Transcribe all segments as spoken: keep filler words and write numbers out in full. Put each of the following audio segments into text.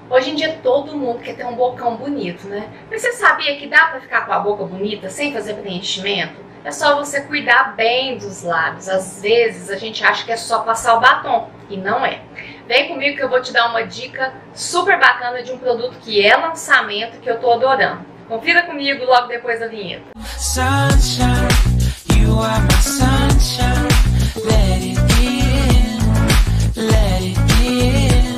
Hoje em dia todo mundo quer ter um bocão bonito, né? Mas você sabia que dá pra ficar com a boca bonita sem fazer preenchimento? É só você cuidar bem dos lábios. Às vezes a gente acha que é só passar o batom, e não é. Vem comigo que eu vou te dar uma dica super bacana de um produto que é lançamento, que eu tô adorando. Confira comigo logo depois da vinheta. Sunshine, you are my sunshine. Let it in, let it in.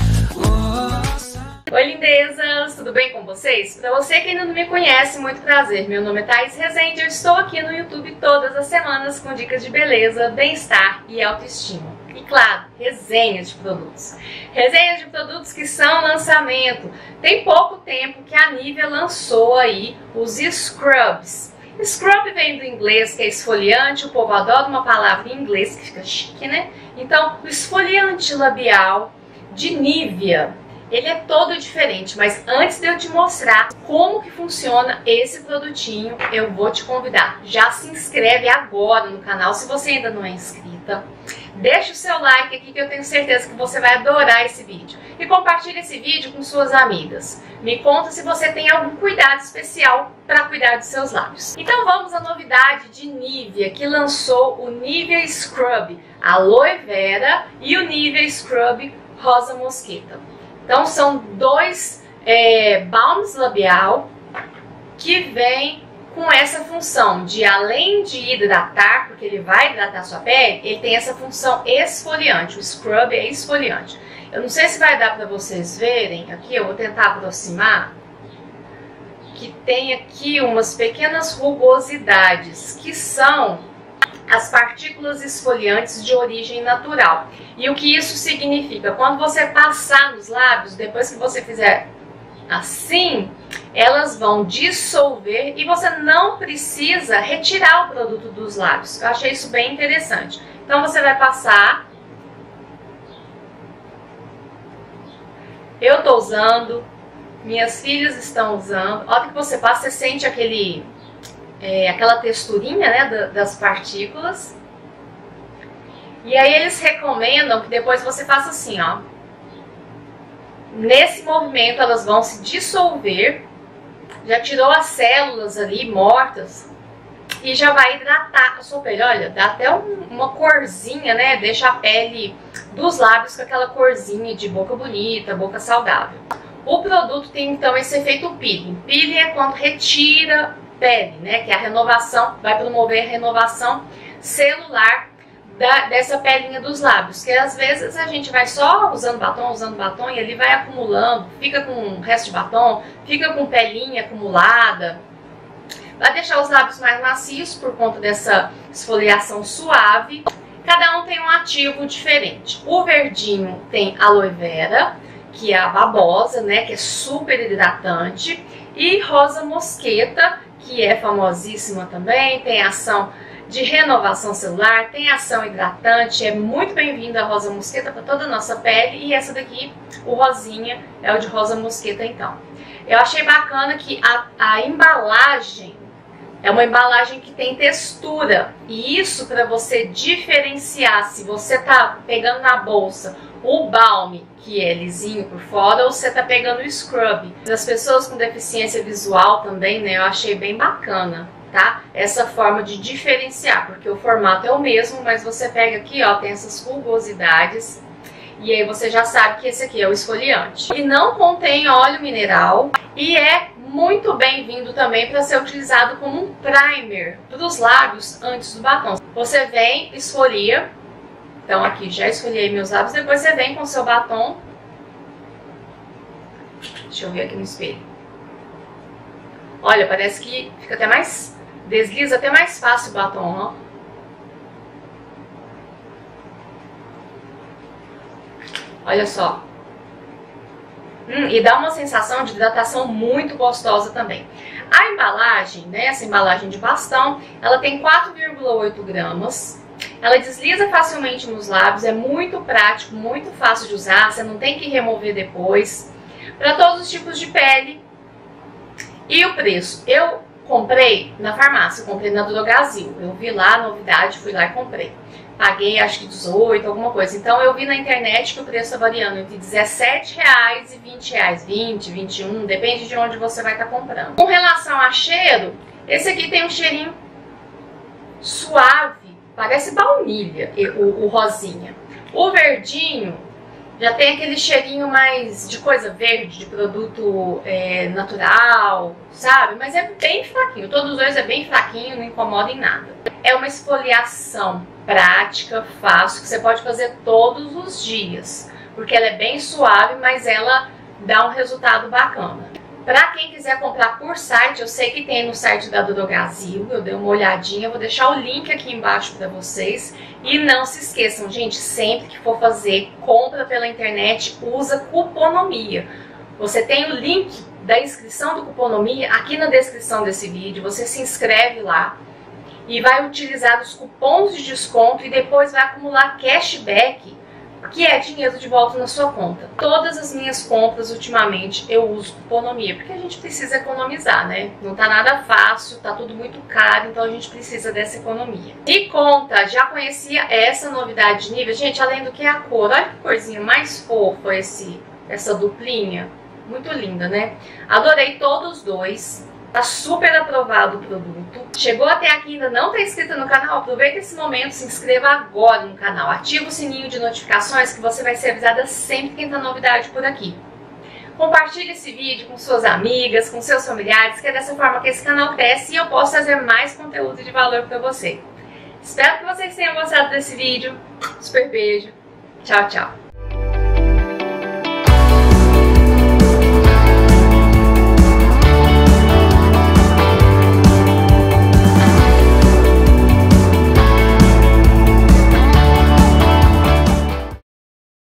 Oh. Oi, lindezas! Tudo bem com vocês? Para você que ainda não me conhece, muito prazer. Meu nome é Thaís Rezende e eu estou aqui no YouTube todas as semanas com dicas de beleza, bem-estar e autoestima. E claro, resenhas de produtos. Resenhas de produtos que são lançamento. Tem pouco tempo que a Nivea lançou aí os Scrubs. Scrub vem do inglês, que é esfoliante. O povo adora uma palavra em inglês que fica chique, né? Então, o esfoliante labial de Nivea, ele é todo diferente. Mas antes de eu te mostrar como que funciona esse produtinho, eu vou te convidar. Já se inscreve agora no canal se você ainda não é inscrita. Deixa o seu like aqui que eu tenho certeza que você vai adorar esse vídeo. E compartilhe esse vídeo com suas amigas. Me conta se você tem algum cuidado especial para cuidar dos seus lábios. Então vamos à novidade de Nivea, que lançou o Nivea Scrub Aloe Vera e o Nivea Scrub Rosa Mosqueta. Então são dois é, balms labial que vêm com essa função de, além de hidratar, porque ele vai hidratar a sua pele, ele tem essa função esfoliante. O scrub é esfoliante. Eu não sei se vai dar para vocês verem, aqui eu vou tentar aproximar, que tem aqui umas pequenas rugosidades, que são as partículas esfoliantes de origem natural. E o que isso significa? Quando você passar nos lábios, depois que você fizer assim, elas vão dissolver e você não precisa retirar o produto dos lábios. Eu achei isso bem interessante. Então você vai passar. Eu tô usando, minhas filhas estão usando. A hora que você passa, você sente aquele, é, aquela texturinha, né, das partículas. E aí eles recomendam que depois você faça assim, ó. Nesse movimento elas vão se dissolver, já tirou as células ali mortas e já vai hidratar a sua pele. Olha, dá até um, uma corzinha, né? Deixa a pele dos lábios com aquela corzinha de boca bonita, boca saudável. O produto tem então esse efeito peeling. Peeling é quando retira pele, né? Que é a renovação, vai promover a renovação celular Da, dessa pelinha dos lábios, que às vezes a gente vai só usando batom, usando batom e ali vai acumulando, fica com o resto de batom, fica com pelinha acumulada, vai deixar os lábios mais macios por conta dessa esfoliação suave. Cada um tem um ativo diferente. O verdinho tem aloe vera, que é a babosa, né, que é super hidratante, e rosa mosqueta, que é famosíssima também, tem ação de renovação celular, tem ação hidratante, é muito bem-vinda a rosa mosqueta para toda a nossa pele. E essa daqui, o rosinha, é o de rosa mosqueta então. Eu achei bacana que a, a embalagem é uma embalagem que tem textura. E isso para você diferenciar se você tá pegando na bolsa o balm, que é lisinho por fora, ou você tá pegando o scrub. Para as pessoas com deficiência visual também, né, eu achei bem bacana. Tá? Essa forma de diferenciar, porque o formato é o mesmo, mas você pega aqui, ó, tem essas rugosidades e aí você já sabe que esse aqui é o esfoliante. E não contém óleo mineral e é muito bem-vindo também para ser utilizado como um primer para os lábios antes do batom. Você vem, esfolia, então aqui já esfoliei meus lábios, depois você vem com o seu batom. Deixa eu ver aqui no espelho. Olha, parece que fica até mais... desliza até mais fácil o batom, ó. Olha só. Hum, e dá uma sensação de hidratação muito gostosa também. A embalagem, né, essa embalagem de bastão, ela tem quatro vírgula oito gramas. Ela desliza facilmente nos lábios, é muito prático, muito fácil de usar, você não tem que remover depois. Para todos os tipos de pele. E o preço? Eu comprei na farmácia, comprei na Drogazil. Eu vi lá a novidade, fui lá e comprei. paguei acho que dezoito, alguma coisa. Então eu vi na internet que o preço está variando entre dezessete reais e vinte reais, vinte, vinte e um, depende de onde você vai estar comprando. Com relação a cheiro, esse aqui tem um cheirinho suave, parece baunilha, o, o rosinha. O verdinho já tem aquele cheirinho mais de coisa verde, de produto é, natural, sabe? Mas é bem fraquinho, todos os dois é bem fraquinho, não incomoda em nada. É uma esfoliação prática, fácil, que você pode fazer todos os dias, porque ela é bem suave, mas ela dá um resultado bacana. Para quem quiser comprar por site, eu sei que tem no site da Drogasil, eu dei uma olhadinha, vou deixar o link aqui embaixo para vocês. E não se esqueçam, gente, sempre que for fazer compra pela internet, usa Cuponomia. Você tem o link da inscrição do Cuponomia aqui na descrição desse vídeo, você se inscreve lá e vai utilizar os cupons de desconto e depois vai acumular cashback, que é dinheiro de volta na sua conta. Todas as minhas compras ultimamente eu uso Cuponomia, porque a gente precisa economizar, né? Não tá nada fácil, tá tudo muito caro, então a gente precisa dessa economia. E conta, já conhecia essa novidade de nível? Gente, além do que é a cor, olha que corzinha mais fofa esse, essa duplinha. Muito linda, né? Adorei todos os dois. Tá super aprovado o produto. Chegou até aqui e ainda não está inscrito no canal? Aproveita esse momento, se inscreva agora no canal. Ativa o sininho de notificações que você vai ser avisada sempre que entrar novidade por aqui. Compartilhe esse vídeo com suas amigas, com seus familiares, que é dessa forma que esse canal cresce e eu posso trazer mais conteúdo de valor para você. Espero que vocês tenham gostado desse vídeo. Super beijo. Tchau, tchau.